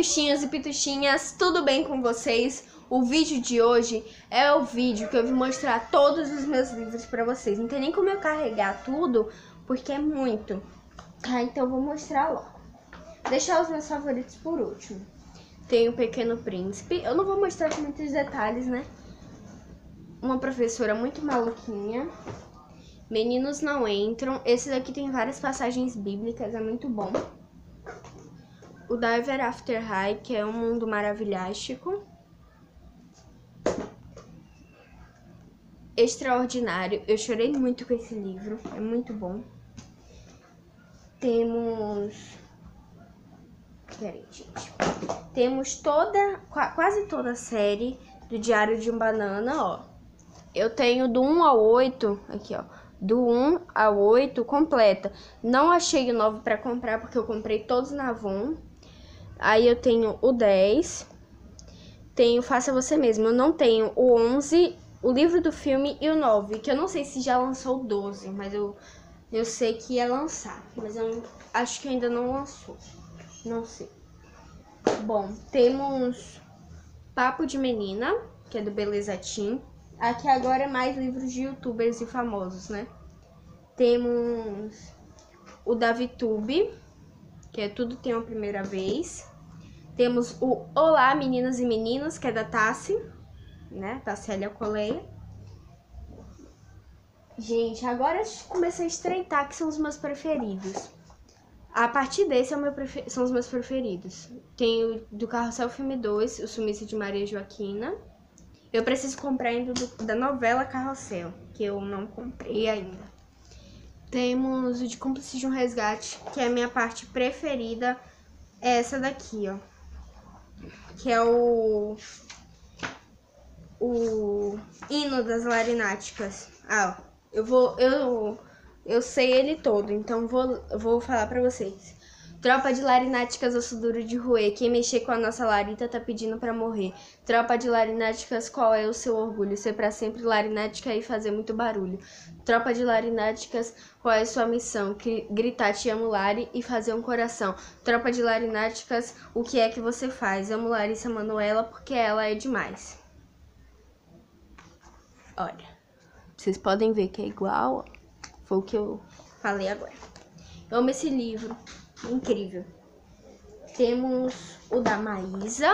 pituxinhos e pituxinhas, tudo bem com vocês? O vídeo de hoje é o vídeo que eu vou mostrar todos os meus livros pra vocês. Não tem nem como eu carregar tudo, porque é muito. Tá, então eu vou mostrar logo. Deixar os meus favoritos por último. Tem o Pequeno Príncipe. Eu não vou mostrar com muitos detalhes, né? Uma professora muito maluquinha. Meninos Não Entram. Esse daqui tem várias passagens bíblicas, é muito bom. O Ever After High, que é um mundo maravilhástico. Extraordinário. Eu chorei muito com esse livro, é muito bom. Temos... Peraí, gente. Temos quase toda a série do Diário de um Banana, ó. Eu tenho do 1 ao 8, aqui, ó. Do 1 ao 8 completa. Não achei o 9 pra comprar, porque eu comprei todos na Avon. Aí eu tenho o 10. Tenho Faça Você Mesmo. Eu não tenho o 11, o livro do filme e o 9. Que eu não sei se já lançou o 12, mas eu sei que ia lançar. Mas eu acho que ainda não lançou. Não sei. Bom, temos Papo de Menina, que é do Beleza Teen. Aqui agora é mais livros de youtubers e famosos, né? Temos o da VTube, que é Tudo Tem uma Primeira Vez. Temos o Olá, Meninas e Meninos, que é da Tassi, né? Tassélia Coleia. Gente, agora comecei a estreitar, que são os meus preferidos. A partir desse são os meus preferidos. Tem o do Carrossel Filme 2, O Sumiço de Maria Joaquina. Eu preciso comprar ainda da novela Carrossel, que eu não comprei ainda. Temos o de Cúmplices de um Resgate, que é a minha parte preferida. É essa daqui, ó. Que é o hino das Larináticas. Ah, eu sei ele todo, então vou falar pra vocês. Tropa de Larináticas, osso duro de roer. Quem mexer com a nossa Larita tá pedindo pra morrer. Tropa de Larináticas, qual é o seu orgulho? Ser pra sempre Larinática e fazer muito barulho. Tropa de Larináticas, qual é a sua missão? Gritar te amo Lari e fazer um coração. Tropa de Larináticas, o que é que você faz? Amo Larissa Manoela porque ela é demais. Olha, vocês podem ver que é igual, ó. Foi o que eu falei agora. Eu amo esse livro. Incrível. Temos o da Maísa.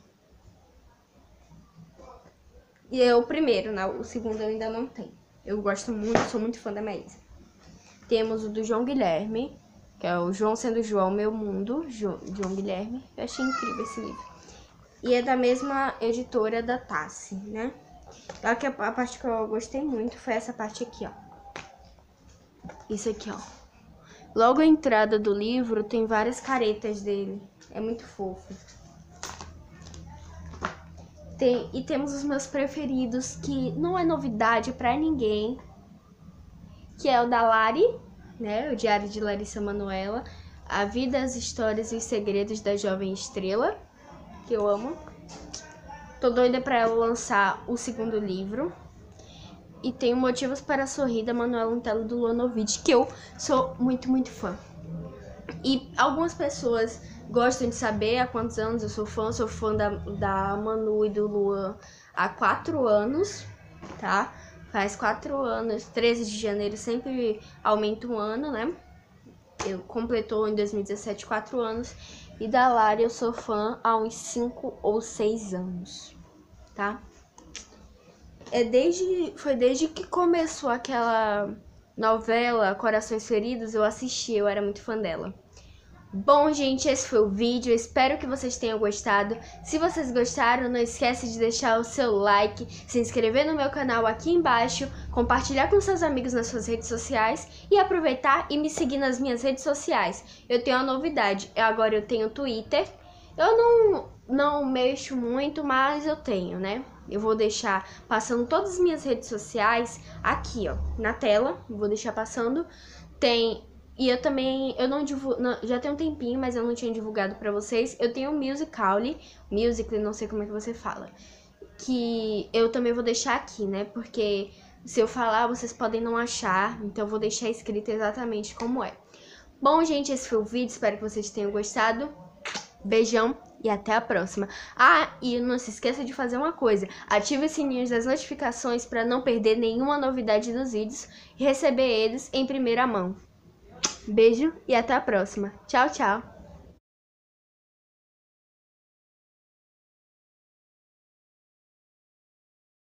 E é o primeiro, né? O segundo eu ainda não tenho. Eu gosto muito, sou muito fã da Maísa. Temos o do João Guilherme, que é o João Sendo João, Meu Mundo, João Guilherme. Eu achei incrível esse livro. E é da mesma editora da Tassi, né? Só que a parte que eu gostei muito foi essa parte aqui, ó. Isso aqui, ó. Logo a entrada do livro tem várias caretas dele. É muito fofo. E temos os meus preferidos, que não é novidade pra ninguém. Que é o da Lari, né? O Diário de Larissa Manoela. A Vida, as Histórias e os Segredos da Jovem Estrela. Que eu amo. Tô doida pra ela lançar o segundo livro. E tem Motivos para Sorrir, da Manuela Antelo do Luanovic, que eu sou muito, muito fã. E algumas pessoas gostam de saber há quantos anos eu sou fã da Manu e do Luan há 4 anos, tá? Faz 4 anos, 13 de janeiro sempre aumenta um ano, né? Eu completou em 2017 4 anos. E da Lari eu sou fã há uns 5 ou 6 anos, tá? Foi desde que começou aquela novela Corações Feridos, eu assisti, eu era muito fã dela. Bom, gente, esse foi o vídeo, eu espero que vocês tenham gostado. Se vocês gostaram, não esquece de deixar o seu like, se inscrever no meu canal aqui embaixo, compartilhar com seus amigos nas suas redes sociais e aproveitar e me seguir nas minhas redes sociais. Eu tenho uma novidade, agora eu tenho Twitter. Eu não mexo muito, mas eu tenho, né? Eu vou deixar passando todas as minhas redes sociais aqui, ó, na tela. Vou deixar passando. E eu também, eu não divulgo, já tem um tempinho, mas eu não tinha divulgado pra vocês. Eu tenho o Musical.ly, não sei como é que você fala. Que eu também vou deixar aqui, né? Porque se eu falar, vocês podem não achar. Então eu vou deixar escrito exatamente como é. Bom, gente, esse foi o vídeo. Espero que vocês tenham gostado. Beijão e até a próxima. Ah, e não se esqueça de fazer uma coisa. Ative o sininho das notificações para não perder nenhuma novidade dos vídeos e receber eles em primeira mão. Beijo e até a próxima. Tchau, tchau.